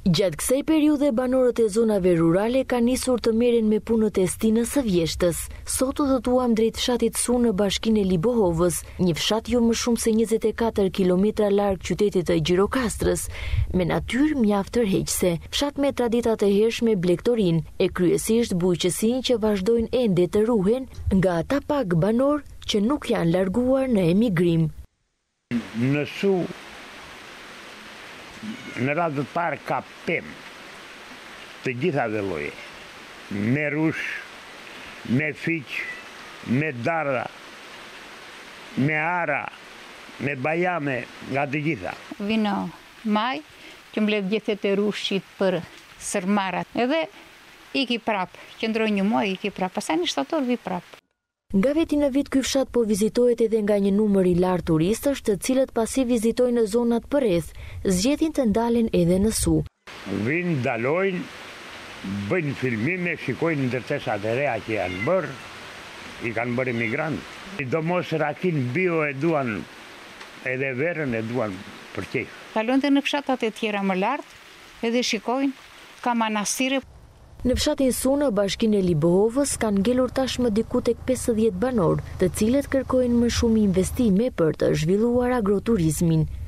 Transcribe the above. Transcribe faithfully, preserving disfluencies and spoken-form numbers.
Gjatë kësaj periudhe banorët e zonave rurale kanë nisur të merren me punët e stinës së vjeshtës. Sot udhëtuam drejt fshatit Su në bashkinë e Libohovës, një fshat jo më shumë se njëzet e katër kilometra larg qytetit të Gjirokastrës, me natyrë mjaft tërheqëse, fshat me tradita të hershme blegtorin e kryesisht bujqësinë që vazhdojnë ende të ruhen nga ata pak banor që nuk janë larguar në emigrim. Në Su në radhë të parë ka pemë të gjitha dhe lloje, me rush, me fiq, me dardha, me ara, me bajame, nga të gjitha. Vino maj, që mbledh gjethet e rushit për sërmarat, edhe iki prap, qëndroj një muaj, iki prap, pastaj në shtator vi prap. Nga veti në vit ky fshat po vizitohet edhe nga një numër i lartë turistësh, të cilët pasi vizitojnë në zonat përreth, zgjedhin të ndalen edhe në Su. Vinë, dalojnë, bëjnë filmime, shikojnë ndërtesat e reja që janë bërë, i kanë bërë emigrantë. Do mos rakin bio e duan, edhe verën e duan për qejf. Kalojnë dhe në fshatat e tjera më lartë, edhe shikojnë, ka manastire. Në fshatin Su në bashkinë e Libohovës kanë ngelur tashmë diku tek pesëdhjetë banor, të cilët kërkojnë më shumë investime për të zhvilluar agroturizmin.